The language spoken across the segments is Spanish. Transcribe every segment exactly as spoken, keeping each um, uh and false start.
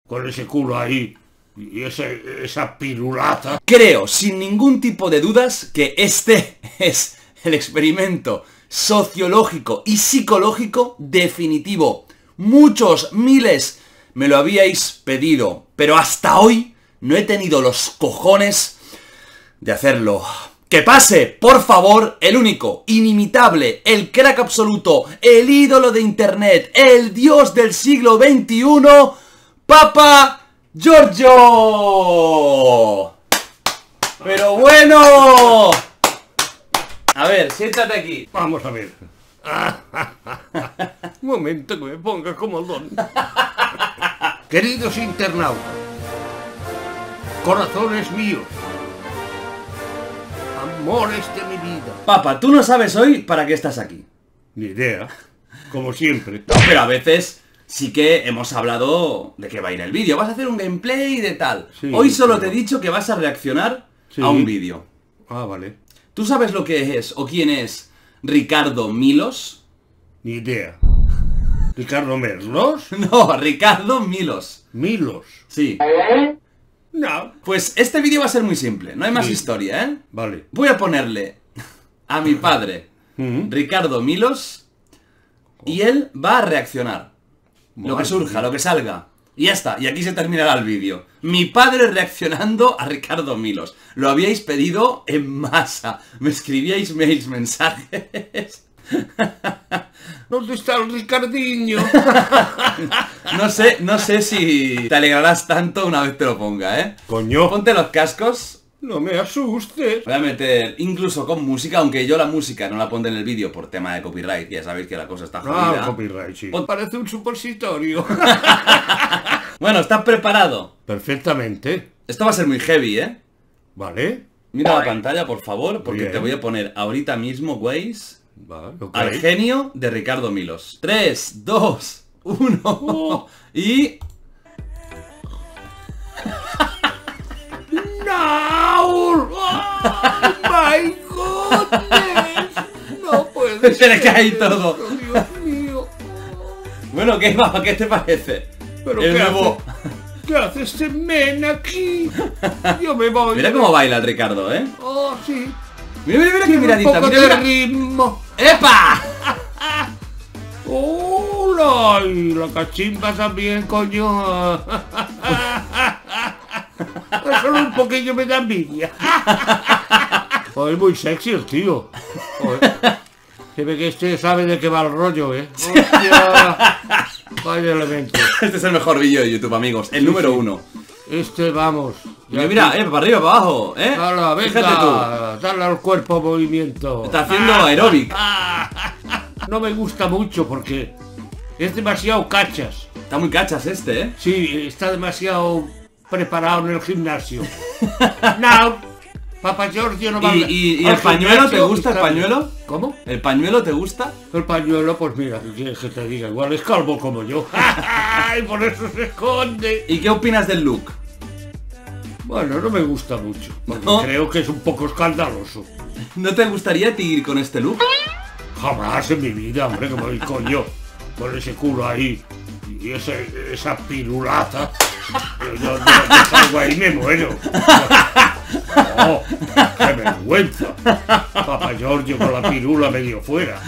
con ese culo ahí y ese, esa pirulata. Creo, sin ningún tipo de dudas, que este es el experimento sociológico y psicológico definitivo. Muchos, miles, me lo habíais pedido, pero hasta hoy no he tenido los cojones de hacerlo. ¡Que pase, por favor, el único, inimitable, el crack absoluto, el ídolo de internet, el dios del siglo veintiuno, Papa Giorgio! ¡Pero bueno! A ver, siéntate aquí. Vamos a ver. Un momento que me ponga como don. Queridos internautas, corazones míos, amores de mi vida. Papa, tú no sabes hoy para qué estás aquí. Ni idea, como siempre. No, pero a veces sí que hemos hablado de que va a ir el vídeo. Vas a hacer un gameplay y de tal. Sí, hoy solo pero... te he dicho que vas a reaccionar sí. a un vídeo. Ah, vale. ¿Tú sabes lo que es o quién es Ricardo Milos? Ni idea. ¿Ricardo Merlos? No, Ricardo Milos. Milos. Sí. No. Pues este vídeo va a ser muy simple, no hay más Sí. historia, ¿eh? Vale. Voy a ponerle a mi padre Mm. Ricardo Milos y él va a reaccionar. Lo que Madre surja, mía. lo que salga. Y ya está, y aquí se terminará el vídeo. Mi padre reaccionando a Ricardo Milos. Lo habíais pedido en masa. Me escribíais mails, mensajes. ¿Dónde está el Ricardiño? No sé, no sé si te alegrarás tanto una vez te lo ponga, ¿eh? Coño, Ponte los cascos. no me asustes. Voy a meter incluso con música, aunque yo la música no la pondré en el vídeo por tema de copyright. Ya sabéis que la cosa está jodida. Ah, copyright, sí. Pon- Parece un supositorio. Bueno, ¿estás preparado? Perfectamente. Esto va a ser muy heavy, ¿eh? Vale. Mira la pantalla, por favor, porque Bien. te voy a poner ahorita mismo, Waze, Vale, ok. al genio de Ricardo Milos. tres, dos, uno Oh. y... ¡No! ¡Oh, my goodness! No puede Se le ser cae esto, todo. Dios mío. Bueno, ¿qué va? ¿Qué te parece? ¿Pero El qué nuevo... hace? ¿Qué hace este men aquí? Yo me voy. Mira cómo baila el Ricardo, ¿eh? Oh, sí. Mira, mira, mira qué Tiene un miradita. poco Mira, de mira. ritmo. ¡Epa! ¡Hola! Y la cachimba también, coño. Solo un poquillo me da envidia. Joder, es muy sexy el tío. Joder. Se ve que este sabe de qué va el rollo, ¿eh? Hostia. Vaya elemento. Este es el mejor vídeo de YouTube, amigos. El número sí. uno. Este, vamos. Mira, mira, eh, para arriba, para abajo, eh. Dale, venga, Fíjate tú. dale al cuerpo movimiento. Está haciendo aeróbic. No me gusta mucho porque es demasiado cachas. Está muy cachas este, eh. Sí, está demasiado preparado en el gimnasio. No, Papa Giorgio no va ¿Y, al- y, y al el pañuelo te gimnasio, gusta, el está- pañuelo? ¿Cómo? ¿El pañuelo te gusta? El pañuelo, pues mira, ¿qué quieres que te diga? Igual es calvo como yo. Y por eso se esconde. ¿Y qué opinas del look? Bueno, no me gusta mucho. Porque ¿No? creo que es un poco escandaloso. ¿No te gustaría ti ir con este look? Jamás en mi vida, hombre, como el coño. Con ese culo ahí. Y ese, esa pirulata. Yo, yo, yo, yo salgo ahí y me muero. Oh, ¡qué vergüenza! Papa Giorgio con la pirula medio fuera.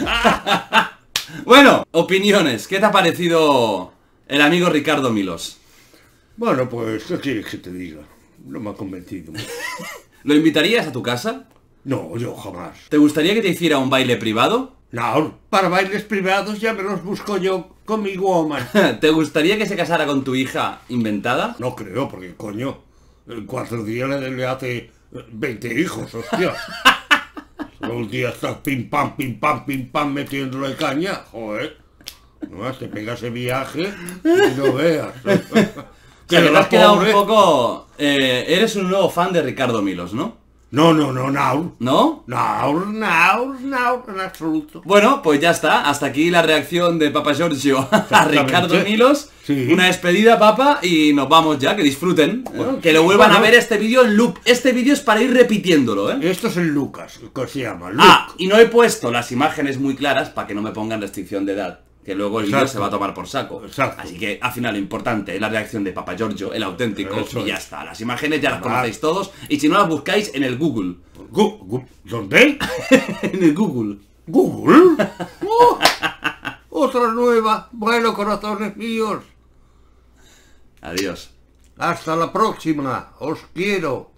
Bueno, opiniones. ¿Qué te ha parecido el amigo Ricardo Milos? Bueno, pues, ¿qué quieres que te diga? No me ha convencido. ¿Lo invitarías a tu casa? No, yo jamás. ¿Te gustaría que te hiciera un baile privado? No, para bailes privados ya me los busco yo con mi woman. ¿Te gustaría que se casara con tu hija inventada? No creo, porque coño, en cuatro días le, le hace veinte hijos, hostia. Solo un día estás pim pam, pim pam, pim pam metiéndole caña, joder. No, te pega ese viaje y no veas. O sea, que te la has quedado un pobre- poco... eh, eres un nuevo fan de Ricardo Milos, ¿no? No, no, no, no. ¿No? No, no, no, en absoluto. Bueno, pues ya está. Hasta aquí la reacción de Papa Giorgio a Ricardo Milos. Sí. Una despedida, Papa, y nos vamos ya. Que disfruten. ¿eh? Bueno, Que lo vuelvan bueno. a ver este vídeo en loop. Este vídeo es para ir repitiéndolo, ¿eh? Esto es el Lucas, que se llama, Luke. Ah, y no he puesto las imágenes muy claras para que no me pongan restricción de edad. que luego el vídeo Exacto. se va a tomar por saco. Exacto. Así que al final lo importante es la reacción de Papa Giorgio, el auténtico, Eso y ya es. está. Las imágenes ya las Ah. conocéis todos, y si no las buscáis en el Google. Gu- gu- ¿Dónde? En el Google. ¿Google? ¡Oh! Otra nueva. Bueno, corazones míos. Adiós. Hasta la próxima. Os quiero.